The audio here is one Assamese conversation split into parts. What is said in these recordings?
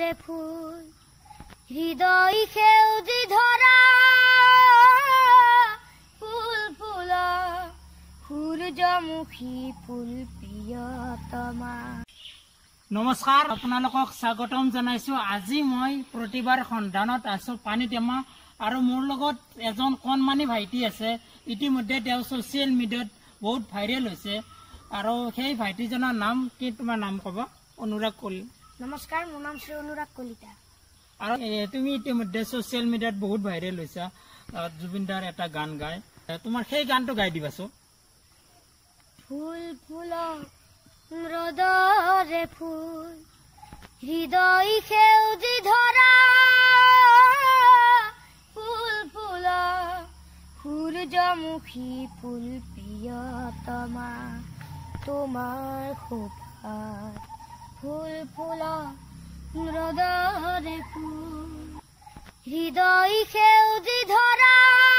হৃদয়ৰে ফুল হৃদয় সেউজি ধৰা ফুল ফুলা সূৰ্যমুখী ফুল প্ৰিয়তমা। নমস্কাৰ, আপোনালোকক স্বাগতম জনাইছো। আজি মই প্ৰতিবাৰ সন্ধানত আছো পানীটেমা আৰু মোৰ লগত এজন কণমানি ভাইটি আছে। ইতিমধ্যে তেওঁ ছচিয়েল মিডিয়াত বহুত ভাইৰেল হৈছে আৰু সেই ভাইটিজনৰ নাম কি? তোমাৰ নাম ক'ব? অনুৰাগ কলিতা। নমস্কাৰ, মোৰ নাম শ্ৰী অনুৰাগ কলিতা। আৰু তুমি ইতিমধ্যে ছচিয়েল মিডিয়াত বহুত ভাইৰেল হৈছা জুবিন দাৰ এটা গান গাই। তোমাৰ সেই গানটো গাই দিবাচোন। ফুল ফুলক ৰ'দৰে ফুল হৃদয় সেউজি ধৰা ফুল ফুলা সূৰ্যমুখী ফুল প্ৰিয়তমা তোমাৰ শোভাত ফুল ফুলা ৰ'দৰে ফুল হৃদয় সেউজি ধৰা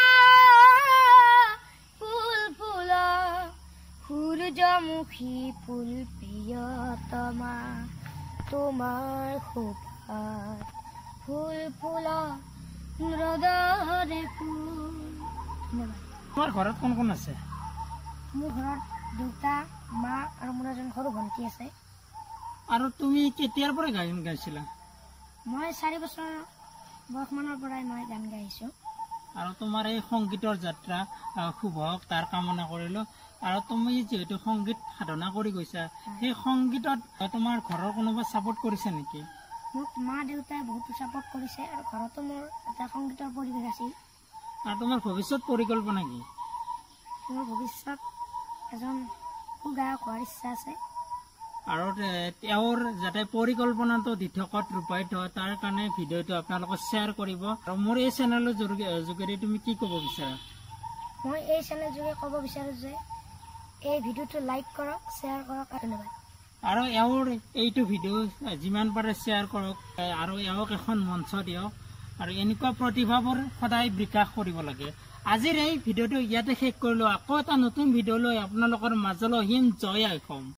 ফুল ফুলা সূৰ্যমুখী ফুল প্ৰিয়তমা তোমাৰ শোভাত ফুল ফুলা ৰ'দৰে ফুল। ধন্যবাদ। তোমাৰ ঘৰত কোন কোন আছে? মোৰ ঘৰত দেউতা, মা আৰু মোৰ এজন সৰু ভণ্টি আছে। আৰু তুমি কেতিয়াৰ পৰা গান গাইছিলা? মই 4 বছৰ বয়সমানৰ পৰাই মই গান গাইছোঁ। আৰু তোমাৰ এই সংগীতৰ যাত্ৰা শুভ হওক তাৰ কামনা কৰিলো। আৰু তুমি যিহেতু সংগীত সাধনা কৰি গৈছা, সেই সংগীতত তোমাৰ ঘৰৰ কোনোবা ছাপোৰ্ট কৰিছে নেকি? মোক মা দেউতাই বহুতো ছাপোৰ্ট কৰিছে আৰু ঘৰতো মোৰ এটা সংগীতৰ পৰিৱেশ আছিল। আৰু তোমাৰ ভৱিষ্যত পৰিকল্পনা কি? মোৰ ভৱিষ্যত এজন সুগায়ক হোৱাৰ ইচ্ছা আছে। আৰু তেওঁৰ যাতে পৰিকল্পনাটো দিঠকত ৰূপায়িত হয় তাৰ কাৰণে ভিডিঅ'টো আপোনালোকে শ্বেয়াৰ কৰিব। আৰু মোৰ এই চেনেলৰ যোগেদি তুমি কি ক'ব বিচাৰা? মই এই চেনেল যোগে ক'ব বিচাৰোঁ যে এই ভিডিঅ'টো লাইক কৰক, শ্বেয়াৰ কৰক। ধন্যবাদ। আৰু এওঁৰ এইটো ভিডিঅ' যিমান পাৰে শ্বেয়াৰ কৰক আৰু এওঁক এখন মঞ্চ দিয়ক। আৰু এনেকুৱা প্ৰতিভাবোৰ সদায় বিকাশ কৰিব লাগে। আজিৰ এই ভিডিঅ'টো ইয়াতে শেষ কৰিলোঁ। আকৌ এটা নতুন ভিডিঅ' লৈ আপোনালোকৰ মাজলৈ আহিম। জয় আই অসম।